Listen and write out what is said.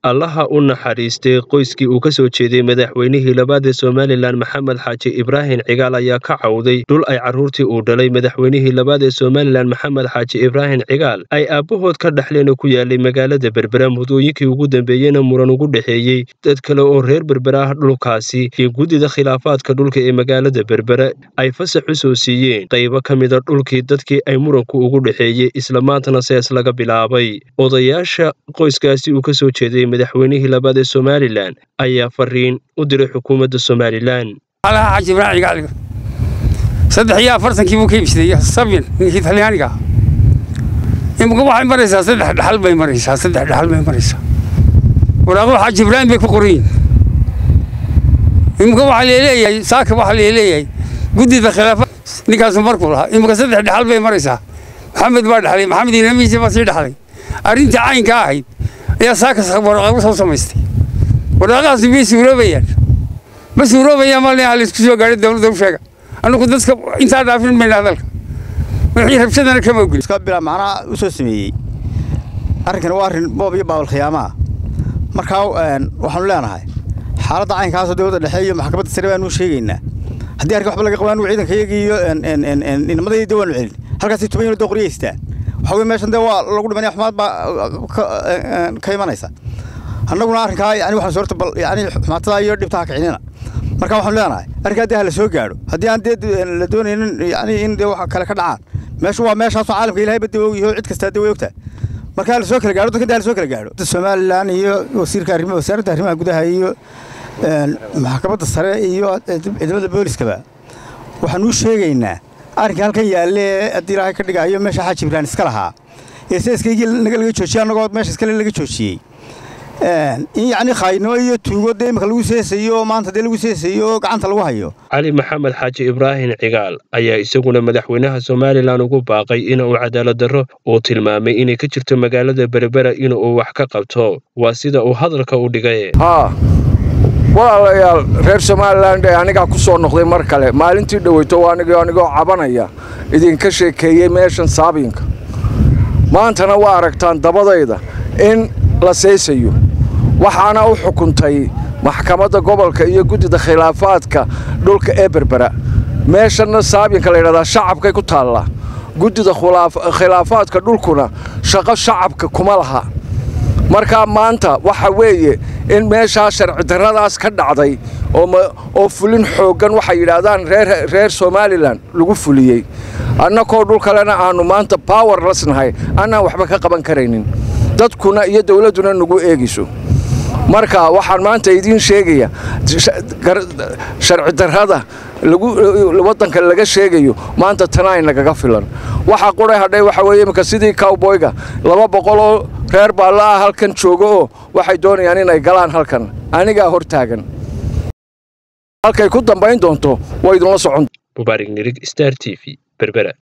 allaha u naxariistay qoyskii uu ka soo jeeday madaxweynihii labaad ee Somaliland Maxamed Xaaji Ibraahin Cigaal ayaa ka cawday dhul ay carruurtii uu dhalay madaxweynihii labaad ee Somaliland Maxamed Xaaji Ibraahin Cigaal ay aabahood ka dhaxleen ku yaalay magaalada Berbera mudooyinkii ugu dambeeyayna muran ugu dhaxeeyay dad kale oo reer Berbera ah dhulkaasi iyo gudida khilaafaadka dhulka ee magaalada Berbera ay fasax u soo siiyeen qaybo ka mid ah dhulkii dadkii ay muranku ugu dhaxeeyay isla maantana sees laga bilaabay odayaasha qoyskaasi uu ka soo jeeday madaxweynihii labaad ee Somaliland ayaa fariin u diray xukuumadda Somaliland. Allaha Xaaji Ibraahin Cigaal 43 buu ka ibsaday sabin ninkii Talyaaniga imka waxay maraysaa saddex dhaxal bay maraysaa walaaqo Xaaji Ibraahin bay ku qoreen imka waxa leeyahay saaka waxa leeyahay gudida khilaafaad ninkaas markuu lahaa imka saddex dhaxal bay maraysaa Maxamed baa dhaxlay Maxamed inamiisa baa sii dhaxlay arinta caynka ahayd ayaa saaka warqado soo samaystay warqadaas way suuroobayaan malin hal isku soo gaaray dawladda u sheega anagu dadka inta dhaafin meel hadalka wixii rabshadana kama ogol iska bila macna u soo sameeyay arrinkan waa arrin boob iyo baawal khiyaamaha marka waxaan leenahay xaaladda caynkaas oo dawladda dhexe iyo maxkamadda sare baan u sheegaynaa haddii arka waxba laga qabaan ciidanka iyo inamada dawlad celin halkaas 10 doqoriyaysta waxa meeshan waa lagu dhimanay Axmed ba ka imanaysa annaguna arrinka yani waxaan soo bal yani xumatada iyo dhibta ka kicinina marka waxaan leenahay arrinka la soo gaaro haddii aan la doonaynin yani in wax kale ka dhacaan meeshu waa meeshaas caalamka Ilaahay bad iyo cid kasta way ogtaa marka la soo kala gaaro dadka la soo kala gaaro Somaliland iyo wasiirka wasaaradda arrimaha gudaha iyo maxkamadda sare iyo ciidamada booliska waxaan u sheegaynaa arrinka halkan yaale hadii Ilaahay ka dhigayo meesha Xaaji Ibraahin iska lahaa eesaskayga laga joojiyay anagoo meesha iska laga joojiyay يعني خاينو iyo tuugo deemka lagu seesayo maanta lagu seesayo gacanta lagu hayo Ali Maxamed Xaaji Ibraahin Cigaal ayaa isaguna madaxweynaha Somaliland ugu baaqay in uu cadaalad darro oo tilmaamay inay ka jirto magaalada Berbera in uu wax ka qabto waa sida uu hadalka u dhigay walaalayaal reer Somaliland aniga ku soo noqday mar kale maalintii dhaweyto anigoo cabanaya idinka sheekeeyay meeshan saabinka maantana waa aragtaan dabadayda in la seesayo waxaana u xukuntay maxkamadda gobolka iyo gudida khilaafaadka dhulka ee Berbera meeshana saabinka la yiraahdo shacabka ku taala gudida khilaafaadka dhulkuna shaqo shacabka kuma laha marka maanta waxa weeye in meesha sharci darradaas ka dhacday oo fulin xoogan waxa yiraahdaan reer Somaliland lagu fuliyay annagoo dhulkalena aanu maanta powerless nahay anna waxba ka qaban kareynin dadkuna iyo dawladuna nagu eegiso marka waxaan maanta idin sheegaya sharci darrada wadanka laga sheegayo maanta tanay nagaga filan waxa qoray hadhay waxa weeye imka sidii cowboyga 200 oo reer baala halkan joogo waxay doonayaan inay galaan halkan aniga hor taagan halkay ku dambayn doonto way idin la socon Mubaarak Nirig Star TV Berbera